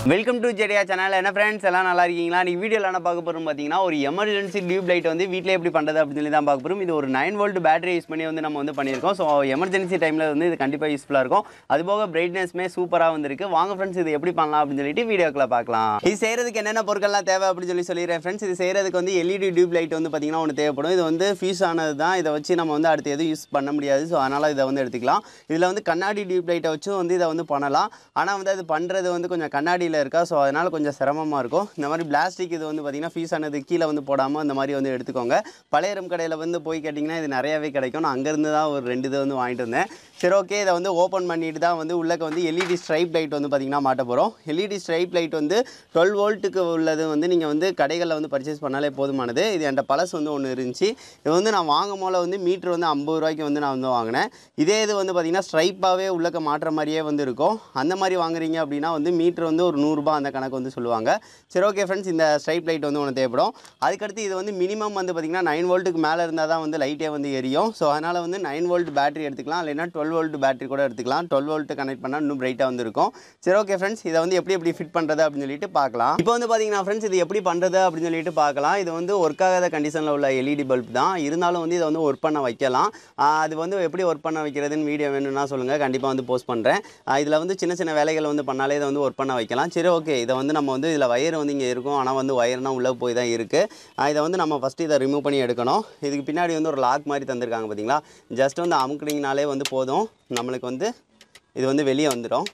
Welcome to ஜெடியா channel. என்ன friends எல்லாம் நல்லா இருக்கீங்களா? நீ வீடியோவில் என்ன பார்க்க போகிறோம் பார்த்தீங்கன்னா, ஒரு எமர்ஜென்சி டியூப் லைட் வந்து வீட்டில் எப்படி பண்ணுறது அப்படின்னு சொல்லி தான் பார்க்க போகிறோம். இது ஒரு 9 வோல்ட் பேட்டரி யூஸ் பண்ணி வந்து நம்ம வந்து பண்ணியிருக்கோம். ஸோ எமர்ஜென்சி டைமில் வந்து இது கண்டிப்பாக யூஸ்ஃபுல்லாக இருக்கும். அதுபோக பிரைட்னஸ்மே சூப்பராக வந்துருக்கு. வாங்க ஃப்ரெண்ட்ஸ் இது எப்படி பண்ணலாம் அப்படின்னு சொல்லிட்டு வீடியோக்குள்ள பார்க்கலாம். இது செய்கிறதுக்கு என்னென்ன பொருட்கள்லாம் தேவை அப்படின்னு சொல்லிடுறேன் ஃப்ரெண்ட்ஸ். இது செய்கிறதுக்கு வந்து எல்இடி டியூப் லைட் வந்து பார்த்தீங்கன்னா ஒன்று தேவைப்படும். இது வந்து ஃபியூஸ் ஆனது தான். இதை வச்சு நம்ம வந்து அடுத்து எதுவும் யூஸ் பண்ண முடியாது. ஸோ அதனால் இதை வந்து எடுத்துக்கலாம். இதில் வந்து கண்ணாடி டியூப் லைட்டை வச்சும் வந்து இதை வந்து பண்ணலாம். ஆனால் வந்து அது பண்ணுறது வந்து கொஞ்சம் கண்ணாடியில் இருக்கா. ஸோ அதனால் கொஞ்சம் சிரமமாக இருக்கும். இந்த மாதிரி பிளாஸ்டிக் இது வந்து பார்த்திங்கன்னா ஃபீஸ் ஆனது கீழே வந்து போடாமல் இந்த மாதிரி வந்து எடுத்துக்கோங்க. பழைய ரம் கடையில் வந்து போய் கேட்டிங்கன்னா இது நிறையாவே கிடைக்கும். நான் அங்கேருந்து தான் ஒரு 2 இது வந்து வாங்கிட்டு வந்தேன். சரி, ஓகே. இதை வந்து ஓப்பன் பண்ணிட்டு தான் வந்து உள்ளக்க வந்து எல்இடி ஸ்ட்ரைப் லைட் வந்து பார்த்திங்கன்னா மாட்ட போகிறோம். எல்இடி ஸ்ட்ரைப் லைட் வந்து 12 வோல்ட்டுக்கு உள்ளது வந்து நீங்கள் வந்து கடைகளில் வந்து பர்ச்சேஸ் பண்ணாலே போதுமானது. இது என்கிட்ட பழசு வந்து ஒன்று இருந்துச்சு. இது வந்து நான் வாங்கும் போல வந்து மீட்ரு வந்து 50 ரூபாய்க்கு வந்து நான் வந்து வாங்கினேன். இதே இது வந்து பார்த்திங்கன்னா ஸ்ட்ரைப்பாகவே உள்ளக்க மாட்டுற மாதிரியே வந்து இருக்கும். அந்த மாதிரி வாங்குறீங்க அப்படின்னா வந்து மீட்ரு வந்து ஒரு 100 ரூபா அந்த கணக்கு வந்து சொல்லுவாங்க. சரி, ஓகே ஃப்ரெண்ட்ஸ், இந்த ஸ்ட்ரைப் லைட் வந்து ஒன்று தேவைப்படும். அதுக்கடுத்து இது வந்து மினிமம் வந்து பார்த்திங்கன்னா 9 வோல்ட்டுக்கு மேலே இருந்தால் தான் வந்து லைட்டே வந்து எரியும். ஸோ அதனால் வந்து 9 வோல்ட் பேட்டரி எடுத்துக்கலாம். இல்லைன்னா 12 வோல்ட் பேட்டரி கூட எடுத்துக்கலாம். 12 வோல்ட்டு கனெக்ட் பண்ணால் இன்னும் பிரைட்டாக வந்து இருக்கும். சரி, ஓகே ஃப்ரெண்ட்ஸ், இதை வந்து எப்படி ஃபிட் பண்ணுறது அப்படின்னு சொல்லிட்டு பார்க்கலாம். இப்போ வந்து பார்த்திங்கன்னா ஃப்ரெண்ட்ஸ், இது எப்படி பண்ணுறது அப்படின்னு சொல்லிட்டு பார்க்கலாம். இது வந்து ஒர்க் ஆகாத கண்டிஷனில் உள்ள எல்இடி பல்ப் தான். இருந்தாலும் வந்து இதை வந்து ஒர்க் பண்ண வைக்கலாம். அது வந்து எப்படி ஒர்க் பண்ண வைக்கிறதுன்னு வீடியோ வேணும்னா சொல்லுங்கள், கண்டிப்பாக வந்து போஸ்ட் பண்ணுறேன். இதில் வந்து சின்ன சின்ன வேலைகள் வந்து பண்ணாலே இதை வந்து ஒர்க் பண்ண வைக்கலாம். சரி, ஓகே. இதை வந்து நம்ம வந்து இதில் வயர் வந்து இங்கே இருக்கும். ஆனால் வந்து வயர்னால் உள்ளே போய் தான் இருக்குது. இதை வந்து நம்ம ஃபஸ்ட்டு இதை ரிமூவ் பண்ணி எடுக்கணும். இதுக்கு பின்னாடி வந்து ஒரு லாக் மாதிரி தந்திருக்காங்க பார்த்தீங்களா. ஜஸ்ட் வந்து அமுக்குனிங்கனாலே வந்து போதும். நம்மளுக்கு வந்து இது வந்து வெளியே வந்துடும்.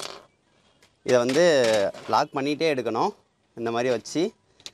இதை வந்து லாக் பண்ணிகிட்டே எடுக்கணும். இந்த மாதிரி வச்சு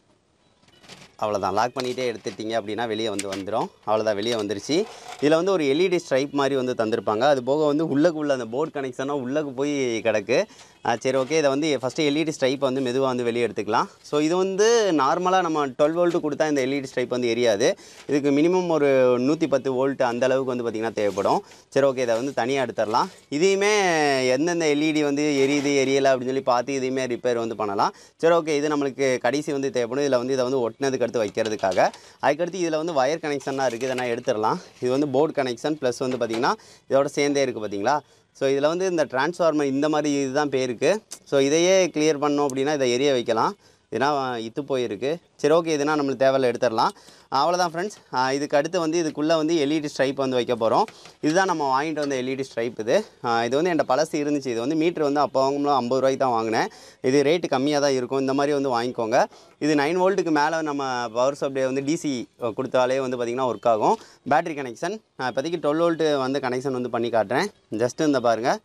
அவ்வளோதான். லாக் பண்ணிகிட்டே எடுத்துட்டிங்க அப்படின்னா வெளியே வந்துடும். அவ்வளோதான், வெளியே வந்துருச்சு. இதில் வந்து ஒரு எல்இடி ஸ்ட்ரைப் மாதிரி வந்து தந்திருப்பாங்க. அது போக வந்து உள்ளே அந்த போர்ட் கனெக்ஷனாக உள்ளே போய் கிடக்கு. சரி, ஓகே. இதை வந்து ஃபஸ்ட்டு எல்இடி ஸ்ட்ரைப் வந்து மெதுவாக வந்து வெளியே எடுத்துக்கலாம். ஸோ இது வந்து நார்மலாக நம்ம 12 வோல்ட்டு கொடுத்தா இந்த எல்இடி ஸ்ட்ரைப் வந்து எரியாது. இதுக்கு மினிமம் ஒரு 110 வோல்ட் அந்த அளவுக்கு வந்து பார்த்திங்கன்னா தேவைப்படும். சரி, ஓகே. இதை வந்து தனியாக எடுத்துடலாம். இதையுமே எந்தெந்த எல்இடி வந்து எரியுது எரியலை அப்படின்னு சொல்லி பார்த்து இதையுமே ரிப்பேர் வந்து பண்ணலாம். சரி, ஓகே. இது நம்மளுக்கு கடைசி வந்து தேவைப்படும். இதில் வந்து இதை வந்து ஒட்டினதுக்கு அடுத்து வைக்கிறதுக்காக. அதுக்கடுத்து இதில் வந்து வயர் கனெக்ஷனாக இருக்குது. இதை நான் எடுத்துடலாம். இது வந்து போர்டு கனெக்ஷன் ப்ளஸ் வந்து பார்த்திங்கன்னா இதோட சேர்ந்தே இருக்குது பார்த்தீங்களா. ஸோ இதில் வந்து இந்த டிரான்ஸ்ஃபார்மர் இந்த மாதிரி இதுதான் பேருக்கு. ஸோ இதையே கிளியர் பண்ணோம் அப்படின்னா இதை எரிய வைக்கலாம். இதுனா இத்து போயிருக்கு. சரி, ஓகே. இதுனா நம்மளுக்கு தேவையில்ல, எடுத்துடலாம். அவ்வளோதான் ஃப்ரெண்ட்ஸ். இதுக்கு அடுத்து வந்து இதுக்குள்ளே வந்து எல்இடி ஸ்ட்ரைப் வந்து வைக்க போகிறோம். இதுதான் நம்ம வாங்கிட்டு வந்த எல்இடி ஸ்ட்ரைப். இது வந்து என்கிட்ட பழசு இருந்துச்சு. இது வந்து மீட்ரு வந்து அப்போ வாங்கும்போது 50 ரூபாய்க்கு தான் வாங்கினேன். இது ரேட்டு கம்மியாக தான் இருக்கும். இந்த மாதிரி வந்து வாங்கிக்கோங்க. இது 9 வோல்ட்டுக்கு மேலே நம்ம பவர் சப்ளை வந்து டிசி கொடுத்தாலே வந்து பார்த்திங்கன்னா ஒர்க் ஆகும். பேட்டரி கனெக்ஷன் நான் இப்போதைக்கு 12 வோல்ட்டு வந்து கனெக்ஷன் வந்து பண்ணி காட்டுறேன். ஜஸ்ட்டு இந்த பாருங்கள்,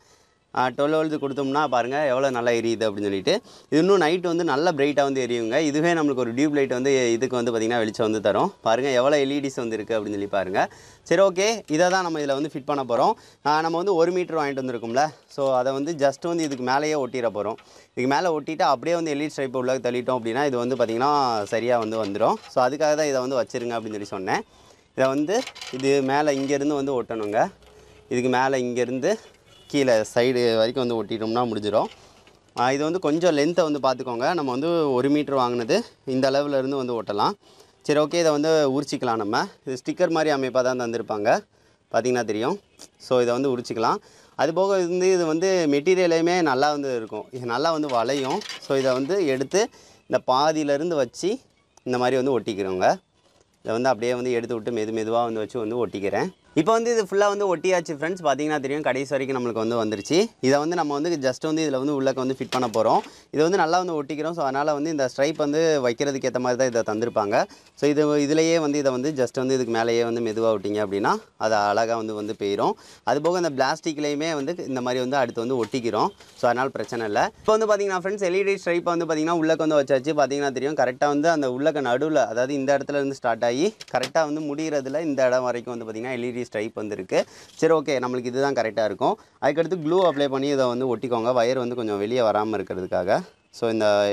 12 வோல்ட்டு கொடுத்தோம்னா பாருங்கள் எவ்வளோ நல்லா எரியுது அப்படின்னு சொல்லிட்டு. இது இன்னும் நைட்டு வந்து நல்ல பிரைட்டாக வந்து எரியுங்க. இதுவே நம்மளுக்கு ஒரு டியூப் லைட் வந்து இதுக்கு வந்து பார்த்திங்கன்னா வெளிச்சம் வந்து தரும். பாருங்கள் எவ்வளோ எல்இடிஸ் வந்து இருக்குது அப்படின்னு சொல்லி பாருங்கள். சரி, ஓகே. இதை தான் நம்ம இதில் வந்து ஃபிட் பண்ண போகிறோம். நம்ம வந்து 1 மீட்டர் வாங்கிட்டு வந்துருக்கோம்ல. ஸோ அதை வந்து ஜஸ்ட் வந்து இதுக்கு மேலேயே ஒட்டிட போகிறோம். இதுக்கு மேலே ஒட்டிட்டு அப்படியே வந்து எல்இடி ஸ்ட்ரைப் உள்ளே தள்ளிட்டோம் அப்படின்னா இது வந்து பார்த்திங்கன்னா சரியாக வந்து வந்துடும். ஸோ அதுக்காக தான் இதை வந்து வச்சுருங்க அப்படின்னு சொல்லி சொன்னேன். இதை வந்து இது மேலே இங்கேருந்து வந்து ஒட்டணுங்க. இதுக்கு மேலே இங்கேருந்து கீழே சைடு வரைக்கும் வந்து ஒட்டிட்டோம்னா முடிஞ்சிடும். இது வந்து கொஞ்சம் லென்த்தை வந்து பார்த்துக்கோங்க. நம்ம வந்து 1 மீட்ரு வாங்கினது இந்த அளவில் இருந்து வந்து ஒட்டலாம். சரி, ஓகே. இதை வந்து உரிச்சிக்கலாம். நம்ம இது ஸ்டிக்கர் மாதிரி அமைப்பாக தான் தந்திருப்பாங்க, பார்த்திங்கன்னா தெரியும். ஸோ இதை வந்து உரிச்சிக்கலாம். அதுபோக இது வந்து மெட்டீரியலையுமே நல்லா வந்து இருக்கும். இது நல்லா வந்து வளையும். ஸோ இதை வந்து எடுத்து இந்த பாதியிலேருந்து வச்சு இந்த மாதிரி வந்து ஒட்டிக்கிறோங்க. இதை வந்து அப்படியே வந்து எடுத்து விட்டு மெதுவாக வந்து வச்சு வந்து ஒட்டிக்கிறேன். இப்போ வந்து இது ஃபுல்லாக வந்து ஒட்டியாச்சு ஃப்ரெண்ட்ஸ். பார்த்திங்கன்னா தெரியும், கடைசி வரைக்கும் நம்மளுக்கு வந்து வந்துருச்சு. இதை வந்து நம்ம வந்து ஜஸ்ட் வந்து இதில் வந்து உள்ளக்க வந்து ஃபிட் பண்ண போகிறோம். இதை வந்து நல்லா வந்து ஒட்டிக்கிறோம். ஸோ அதனால் வந்து இந்த ஸ்ட்ரைப் வந்து வைக்கிறதுக்கு ஏற்ற மாதிரி தான் இதை தந்திருப்பாங்க. ஸோ இதிலேயே வந்து இதை வந்து ஜஸ்ட் வந்து இதுக்கு மேலேயே வந்து மெதுவாக விட்டிங்க அப்படின்னா அது அழகாக வந்து போயிடும். அதுபோக இந்த பிளாஸ்டிக்லேயுமே வந்து இந்த மாதிரி வந்து அடுத்து வந்து ஒட்டிக்கிறோம். ஸோ அதனால் பிரச்சனை இல்லை. இப்போ வந்து பார்த்திங்கன்னா ஃப்ரெண்ட்ஸ், எல்இடி ஸ்ட்ரைப் வந்து பார்த்திங்கன்னா உள்ளக்க வந்து வச்சாச்சு. பார்த்திங்கன்னா தெரியும், கரெக்டாக வந்து அந்த உள்ளக்க நடுவில், அதாவது இந்த இடத்துல இருந்து ஸ்டார்ட் ஆகி கரெக்டாக வந்து முடிகிறதுல இந்த இடம் வரைக்கும் வந்து பார்த்திங்கன்னா எல்இடி ஸ்ட்ரைப் வந்து இருக்குது. சரி, ஓகே. நம்மளுக்கு இதுதான் கரெக்டாக இருக்கும். அதுக்கடுத்து க்ளூ அப்ளை பண்ணி இதை வந்து ஒட்டிக்கோங்க. வயர் வந்து கொஞ்சம் வெளியே வராமல் இருக்கிறதுக்காக. ஸோ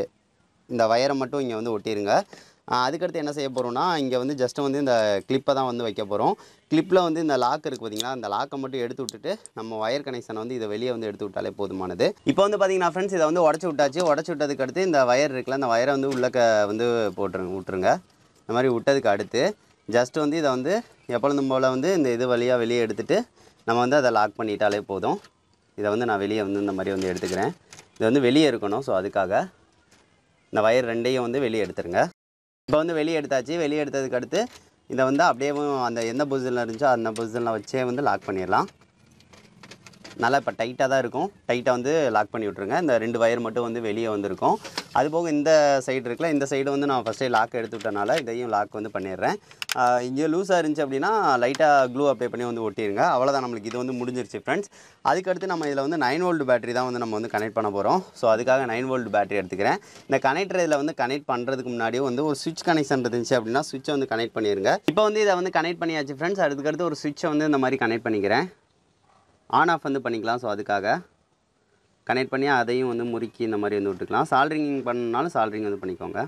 இந்த வயரை மட்டும் இங்கே வந்து ஒட்டிடுங்க. அதுக்கடுத்து என்ன செய்ய போகிறோம்னா, இங்கே வந்து ஜஸ்ட்டு வந்து இந்த கிளிப்பை தான் வந்து வைக்க போகிறோம். கிளிப்பில் வந்து இந்த லாக் இருக்குது பார்த்தீங்களா, அந்த லாக்கை மட்டும் எடுத்து விட்டுட்டு நம்ம வயர் கனெக்ஷனை வந்து இதை வெளியே வந்து எடுத்து விட்டாலே போதுமானது. இப்போ வந்து பார்த்திங்கன்னா ஃப்ரெண்ட்ஸ், இதை வந்து உடச்சி விட்டாச்சு. உடச்சி விட்டதுக்கு அடுத்து இந்த வயர் இருக்குல்ல, அந்த வயரை வந்து உள்ளக்க வந்து விட்டுருங்க. இந்த மாதிரி விட்டதுக்கு அடுத்து ஜஸ்ட்டு வந்து இதை வந்து எப்பொழுதும் போல் வந்து இந்த இது வழியாக வெளியே எடுத்துகிட்டு நம்ம வந்து அதை லாக் பண்ணிட்டாலே போதும். இதை வந்து நான் வெளியே வந்து இந்த மாதிரி வந்து எடுத்துக்கிறேன். இது வந்து வெளியே இருக்கணும். ஸோ அதுக்காக இந்த வயர் ரெண்டையும் வந்து வெளியே எடுத்துருங்க. இப்போ வந்து வெளியே எடுத்தாச்சு. வெளியே எடுத்ததுக்கு அடுத்து இதை வந்து அப்படியே அந்த எந்த பொசிஷனில் இருந்துச்சோ அந்த பொசிஷனில் வச்சே வந்து லாக் பண்ணிடலாம். நல்லா இப்போ டைட்டாக தான் இருக்கும். டைட்டாக வந்து லாக் பண்ணி விட்ருங்க. இந்த 2 வயர் மட்டும் வந்து வெளியே வந்திருக்கும். அதுபோக இந்த சைடு இருக்குல்ல, இந்த சைடு வந்து நான் ஃபஸ்ட்டே லாக் எடுத்து விட்டனால இதையும் லாக் வந்து பண்ணிடுறேன். இங்கே லூஸாக இருந்துச்சு அப்படின்னா லைட்டாக க்ளூ அப்ளை பண்ணி வந்து ஒட்டிடுங்க. அவ்வளோதான், நம்மளுக்கு இது வந்து முடிஞ்சிருச்சு ஃப்ரெண்ட்ஸ். அதுக்கடுத்து நம்ம இதில் வந்து 9 வோல்ட் பேட்டரி தான் வந்து நம்ம வந்து கனெக்ட் பண்ண போகிறோம். ஸோ அதுக்காக 9 வோல்ட் பேட்டரி எடுத்துக்கிறேன். இந்த கனெக்டர் இதில் வந்து கனெக்ட் பண்ணுறதுக்கு முன்னாடியே வந்து ஒரு சுவிட்ச் கனெக்ஷன் இருந்துச்சு அப்படின்னா சுவிட்சை வந்து கனெக்ட் பண்ணிடுங்க. இப்போ வந்து இதை வந்து கனெக்ட் பண்ணியாச்சு ஃப்ரெண்ட்ஸ். அதுக்கடுத்து ஒரு சுவிட்சை வந்து இந்த மாதிரி கனெக்ட் பண்ணிக்கிறேன். ஆன் ஆஃப் வந்து பண்ணிக்கலாம். ஸோ அதுக்காக கனெக்ட் பண்ணி அதையும் வந்து முறுக்கி இந்த மாதிரி வந்து விட்டுக்கலாம். சால்ட்ரிங் பண்ணனாலும் சால்ட்ரிங் வந்து பண்ணிக்கோங்க.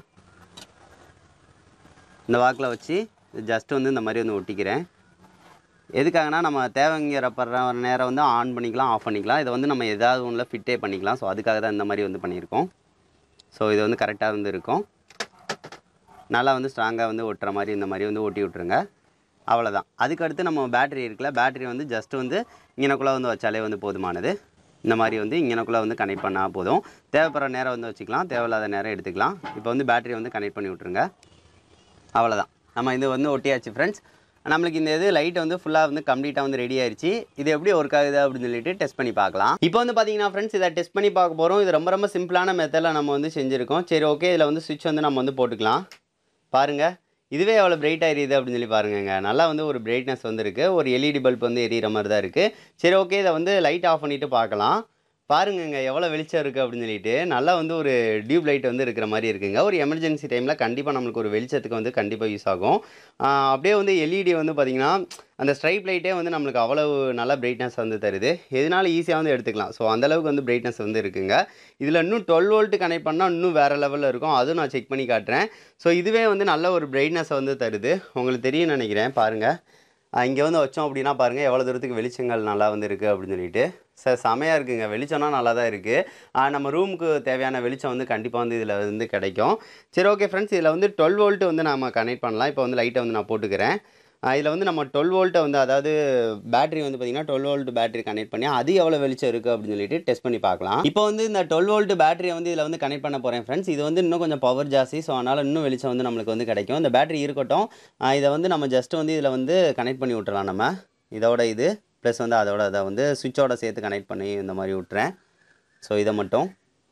இந்த வாக்கில் வச்சு ஜஸ்ட் வந்து இந்த மாதிரி வந்து ஒட்டிக்கிறேன். எதுக்காகனா நம்ம தேவைங்கிறப்படுற நேரம் வந்து ஆன் பண்ணிக்கலாம், ஆஃப் பண்ணிக்கலாம். இதை வந்து நம்ம ஏதாவது ஒன்றில் ஃபிட்டே பண்ணிக்கலாம். ஸோ அதுக்காக தான் இந்த மாதிரி வந்து பண்ணியிருக்கோம். ஸோ இது வந்து கரெக்டாக வந்து இருக்கும். நல்லா வந்து ஸ்ட்ராங்காக வந்து ஒட்டுற மாதிரி இந்த மாதிரி வந்து ஒட்டி விட்ருங்க. அவ்வளோதான். அதுக்கடுத்து நம்ம பேட்டரி இருக்குல்ல, பேட்டரி வந்து ஜஸ்ட் வந்து இங்கனக்குள்ளே வந்து வச்சாலே வந்து போதுமானது. இந்த மாதிரி வந்து இங்கனக்குள்ளே வந்து கனெக்ட் பண்ணால் போதும். தேவைப்படுற நேரம் வந்து வச்சுக்கலாம், தேவையில்லாத நேரம் எடுத்துக்கலாம். இப்போ வந்து பேட்டரி வந்து கனெக்ட் பண்ணி விட்ருங்க. அவ்வளோதான், நம்ம இது வந்து ஒட்டியாச்சு ஃப்ரெண்ட்ஸ். நம்மளுக்கு இந்த இது லைட் வந்து ஃபுல்லாக வந்து கம்ப்ளீட்டாக வந்து ரெடி ஆயிடுச்சு. இது எப்படி ஒர்க் ஆகுது அப்படின்னு சொல்லிட்டு டெஸ்ட் பண்ணி பார்க்கலாம். இப்போ வந்து பார்த்தீங்கன்னா ஃப்ரெண்ட்ஸ், இதை டெஸ்ட் பண்ணி பார்க்க போகிறோம். இது ரொம்ப சிம்பிளான மெத்தடில் நம்ம வந்து செஞ்சுருக்கோம். சரி, ஓகே. இதில் வந்து சுவிட்ச் வந்து நம்ம வந்து போட்டுக்கலாம். பாருங்கள், இதுவே எவ்வளோ பிரைட்டாக எரியுது அப்படின்னு சொல்லி பாருங்க. நல்லா வந்து ஒரு பிரைட்னஸ் வந்து இருக்குது. ஒரு எல்இடி பல்ப் வந்து எரியிற மாதிரி தான் இருக்குது. சரி, ஓகே. இதை வந்து லைட் ஆஃப் பண்ணிவிட்டு பார்க்கலாம். பாருங்கங்க எவ்வளோ வெளிச்சம் இருக்குது அப்படின்னு சொல்லிட்டு. நல்லா வந்து ஒரு டியூப் லைட் வந்து இருக்கிற மாதிரி இருக்குங்க. ஒரு எமர்ஜென்சி டைமில் கண்டிப்பாக நம்மளுக்கு ஒரு வெளிச்சத்துக்கு வந்து கண்டிப்பாக யூஸ் ஆகும். அப்படியே வந்து எல்இடி வந்து பார்த்திங்கன்னா அந்த ஸ்ட்ரைப் லைட்டே வந்து நம்மளுக்கு அவ்வளவு நல்ல பிரைட்னஸ் வந்து தருது. எதனால ஈஸியாக வந்து எடுத்துக்கலாம். ஸோ அந்தளவுக்கு வந்து பிரைட்னஸ் வந்து இருக்குங்க. இதில் இன்னும் 12 வோல்ட் கனெக்ட் பண்ணால் இன்னும் வேறு லெவலில் இருக்கும். அதுவும் நான் செக் பண்ணி காட்டுறேன். ஸோ இதுவே வந்து நல்ல ஒரு பிரைட்னஸை வந்து தருது. உங்களுக்கு தெரியும்னு நினைக்கிறேன். பாருங்கள், இங்கே வந்து வச்சோம் அப்படின்னா பாருங்கள் எவ்வளோ தூரத்துக்கு வெளிச்சங்கள் நல்லா வந்து இருக்குது அப்படின்னு சொல்லிட்டு. செமையாக இருக்குங்க. வெளிச்சம்னா நல்லா தான் இருக்குது. நம்ம ரூமுக்கு தேவையான வெளிச்சம் வந்து கண்டிப்பாக வந்து இதில் வந்து கிடைக்கும். சரி, ஓகே ஃப்ரெண்ட்ஸ். இதில் வந்து 12 வோல்ட் வந்து நம்ம கனெக்ட் பண்ணலாம். இப்போ வந்து லைட்டை வந்து நான் போட்டுக்கிறேன். இதில் வந்து நம்ம 12 வோல்ட்டை வந்து அதாவது பேட்டரி வந்து பார்த்திங்கன்னா 12 வோல்ட் பேட்டரி கனெக்ட் பண்ணி அது எவ்வளோ வெளிச்சம் இருக்குது அப்படின்னு சொல்லிட்டு டெஸ்ட் பண்ணி பார்க்கலாம். இப்போ வந்து இந்த 12 வோல்ட் பேட்டரியை வந்து இதில் வந்து கனெக்ட் பண்ண போகிறேன் ஃப்ரெண்ட்ஸ். இது வந்து இன்னும் கொஞ்சம் பவர் ஜாஸ்தி. ஸோ அதனால் இன்னும் வெளிச்சம் வந்து நம்மளுக்கு வந்து கிடைக்கும். இந்த பேட்டரி இருக்கட்டும். இதை வந்து நம்ம ஜஸ்ட் வந்து இதில் வந்து கனெக்ட் பண்ணி விட்டுறலாம். நம்ம இதோட இது ப்ளஸ் வந்து அதோட அதை வந்து சுவிட்சோட சேர்த்து கனெக்ட் பண்ணி இந்த மாதிரி விட்டுறேன். ஸோ இதை மட்டும்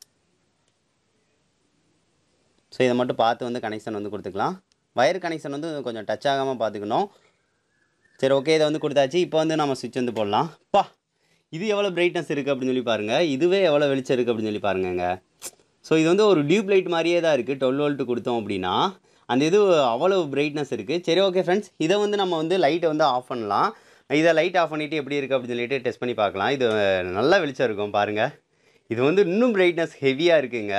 பார்த்து வந்து கனெக்ஷன் வந்து கொடுத்துக்கலாம். வயர் கனெக்ஷன் வந்து கொஞ்சம் டச் ஆகாமல் பார்த்துக்கணும். சரி, ஓகே. இதை வந்து கொடுத்தாச்சு. இப்போ வந்து நம்ம சுவிட்ச் வந்து போடலாம். இது எவ்வளோ பிரைட்னஸ் இருக்குது அப்படின்னு சொல்லி பாருங்கள். இதுவே எவ்வளோ வெளிச்சம் இருக்குது அப்படின்னு சொல்லி பாருங்கங்க. ஸோ இது வந்து ஒரு டியூப் லைட் மாதிரியே தான் இருக்குது. 12 வோல்ட் கொடுத்தோம் அப்படின்னா அந்த இது அவ்வளோ பிரைட்னஸ் இருக்குது. சரி, ஓகே ஃப்ரெண்ட்ஸ். இதை வந்து நம்ம வந்து லைட்டை வந்து ஆஃப் பண்ணலாம். இதை லைட் ஆஃப் பண்ணிவிட்டு எப்படி இருக்குது அப்படின்னு சொல்லிட்டு டெஸ்ட் பண்ணி பார்க்கலாம். இது நல்லா வெளிச்சம் இருக்கும் பாருங்கள். இது வந்து இன்னும் பிரைட்னஸ் ஹெவியாக இருக்குங்க.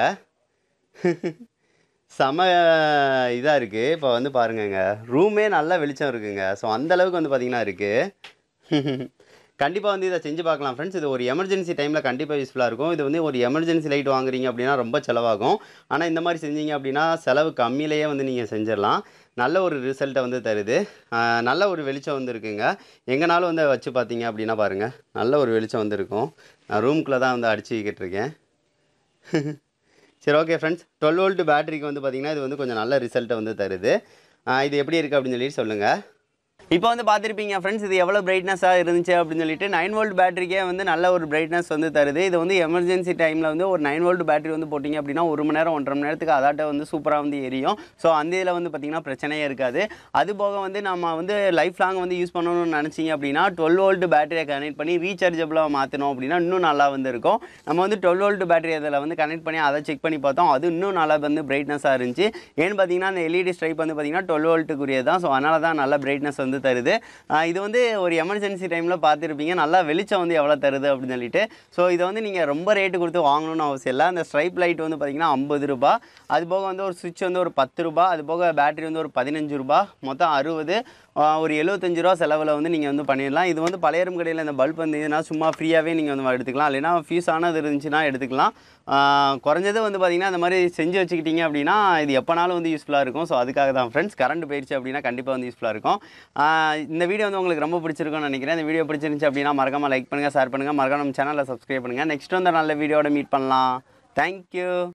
செம இதாக இருக்குது. இப்போ வந்து பாருங்கங்க, ரூமே நல்லா வெளிச்சம் இருக்குங்க. ஸோ அந்தளவுக்கு வந்து பார்த்திங்கன்னா இருக்குது. கண்டிப்பாக வந்து இதை செஞ்சு பார்க்கலாம் ஃப்ரெண்ட்ஸ். இது ஒரு எமர்ஜென்சி டைமில் கண்டிப்பாக யூஸ்ஃபுல்லாக இருக்கும். இது வந்து ஒரு எமர்ஜென்சி லைட் வாங்குறீங்க அப்படின்னா ரொம்ப செலவாகும். ஆனால் இந்த மாதிரி செஞ்சீங்க அப்படின்னா செலவு கம்மியிலேயே வந்து நீங்கள் செஞ்சிடலாம். நல்ல ஒரு ரிசல்ட்டை வந்து தருது. நல்ல ஒரு வெளிச்சம் வந்து இருக்குங்க. எங்கேனாலும் வந்து வச்சு பார்த்தீங்க அப்படின்னா பாருங்கள், நல்ல ஒரு வெளிச்சம் வந்து இருக்கும். நான் ரூம்குள்ளே தான் வந்து அடிச்சுக்கிட்டு இருக்கேன். சரி, ஓகே ஃப்ரெண்ட்ஸ். 12 வோல்ட் பேட்டரிக்கு வந்து பார்த்திங்கன்னா இது வந்து கொஞ்சம் நல்ல ரிசல்ட்டை வந்து தருது. இது எப்படி இருக்குது அப்படின்னு சொல்லி சொல்லுங்கள். இப்போ வந்து பார்த்துருப்பீங்க ஃப்ரெண்ட்ஸ், இது எவ்வளோ பிரைட்னஸாக இருந்துச்சு அப்படின்னு சொல்லிட்டு. 9 வோல்ட் பேட்டரிக்கே வந்து நல்ல ஒரு பிரைட்னஸ் வந்து தருது. இது வந்து எமர்ஜென்சி டைமில் வந்து ஒரு 9 வோல்ட் பேட்டரி வந்து போட்டிங்க அப்படின்னா 1 மணி நேரம் 1.5 மணி நேரத்துக்கு அதாட்ட வந்து சூப்பராக வந்து எரியும். ஸோ அந்த இதில் வந்து பார்த்திங்கன்னா பிரச்சனையே இருக்காது. அது போக வந்து நம்ம வந்து லைஃப் லாங் வந்து யூஸ் பண்ணணும்னு நினச்சிங்க அப்படின்னா 12 வோல்ட் பேட்டரியை கனெக்ட் பண்ணி ரீசார்ஜபிளாக மாற்றணும் அப்படின்னா இன்னும் நல்லா வந்து இருக்கும். நம்ம வந்து 12 வோல்ட் பேட்டரி அதில் வந்து கனெக்ட் பண்ணி அதை செக் பண்ணி பார்த்தோம். அது இன்னும் நல்லா வந்து பிரைட்னஸாக இருந்துச்சு. ஏன்னு பார்த்தீங்கன்னா அந்த எல்இடி ஸ்ட்ரைப் வந்து பார்த்திங்கன்னா 12 வோல்ட்டுக்குரியது தான். ஸோ அதனால தான் நல்ல பிரைட்னஸ் வந்து தருது. இது வந்து ஒரு எமர்ஜென்சி டைமில் பார்த்துருப்பீங்க நல்லா வெளிச்சம் வந்து எவ்வளோ தருது அப்படின்னு சொல்லிட்டு. ஸோ இதை வந்து நீங்கள் ரொம்ப ரேட்டு கொடுத்து வாங்கணும்னு அவசியம் இல்லை. அந்த ஸ்ட்ரைப் லைட் வந்து பார்த்திங்கன்னா 50 ரூபா. அது போக வந்து ஒரு சுவிட்ச் வந்து ஒரு 10 ரூபா. அது போக பேட்டரி வந்து ஒரு 15 ரூபா. மொத்தம் 60. ஒரு 75 ரூபா செலவில் வந்து நீங்கள் வந்து பண்ணிடலாம். இது வந்து பழையரும் கடையில் இந்த பல்ப் வந்து இதுனா சும்மா ஃப்ரீயாகவே நீங்கள் வந்து எடுத்துக்கலாம். இல்லைனா ஃபியூஸ் ஆனது இருந்துச்சுன்னா எடுத்துக்கலாம். குறைஞ்சது வந்து பார்த்திங்கன்னா இந்த மாதிரி செஞ்சு வச்சுக்கிட்டிங்க அப்படின்னா இது எப்போனாலும் வந்து யூஸ்ஃபுல்லாக இருக்கும். ஸோ அதுக்காக தான் ஃப்ரெண்ட்ஸ். கரண்ட் போயிடுச்சு அப்படின்னா கண்டிப்பாக வந்து யூஸ்ஃபுல்லாக இருக்கும். இந்த வீடியோ வந்து உங்களுக்கு ரொம்ப பிடிச்சிருக்கும்னு நினைக்கிறேன். இந்த வீடியோ பிடிச்சிருந்துச்சு அப்படின்னா மறக்காமல் லைக் பண்ணுங்கள், ஷேர் பண்ணுங்கள், மறக்காம நம்ம சேனலை சப்ஸ்கிரைப் பண்ணுங்கள். நெக்ஸ்ட் வந்து நல்ல வீடியோட மீட் பண்ணலாம். தேங்க்யூ.